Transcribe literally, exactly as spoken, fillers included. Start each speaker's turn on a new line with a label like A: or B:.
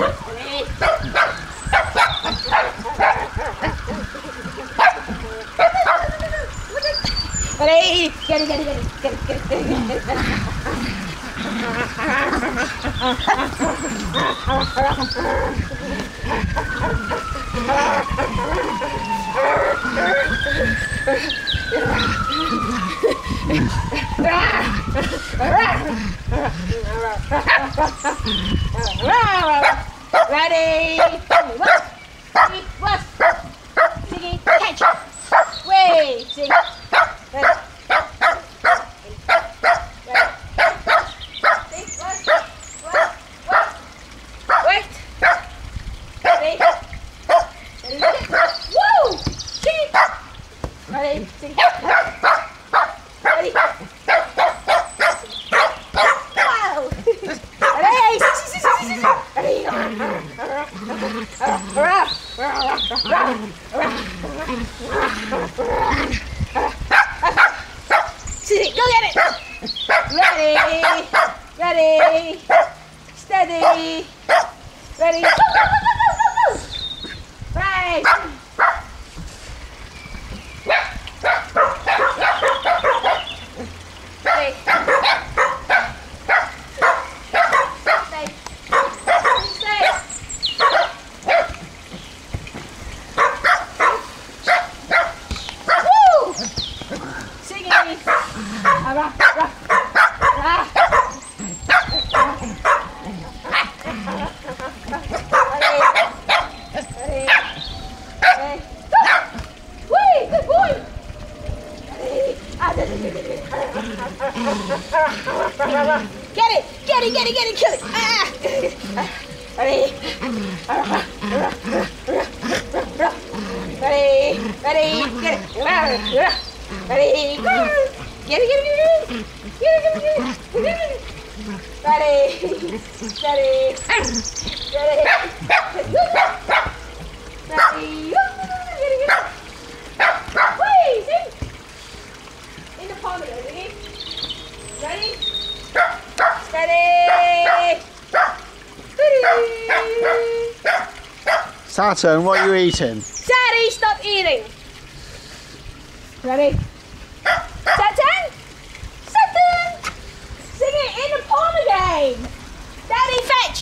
A: Ready? Get it, get it, get it, get it, get it, get it, get it. Ready? What? Siggy, catch. Wait, Siggy. Ready? Wait. Ready? Ready? Woo! Siggy. Ready? Siggy. Ready? Wow! Ready? Ready? Siggy, go get it! Ready? Ready? Steady! Ready? Go, go, go, go, go, go, go! Right! Ready? Stay. Stay. Woo! Siggy! Ah, rah, rah. Ah. Ready? Ready? Whee! Good boy! Ready? Ah, get it! Get it! Get it! Get it! Kill it! Ah! Ready? Ready? Ready? Get it! Ready? Go! Get it! Get it! Get it! Get it! Get it! Get it! Ready? Ready? Ready? Ready? Get it! Get it! Whee! See? In the palm of it, ready? Ready? Steady!
B: Saturn, what are you eating?
A: Daddy, stop eating! Ready? Saturn! Saturn! Sing it in the palm again! Daddy, fetch!